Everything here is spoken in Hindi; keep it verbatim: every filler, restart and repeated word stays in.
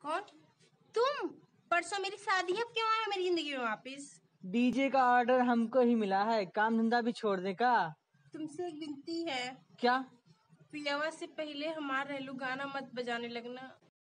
कौन? तुम? परसों मेरी शादी, अब क्यों आए मेरी जिंदगी में वापिस? डीजे का ऑर्डर हमको ही मिला है, काम धंधा भी छोड़ दे का। तुमसे एक विनती है। क्या? पियावा से पहले हमारा रहलू गाना मत बजाने लगना।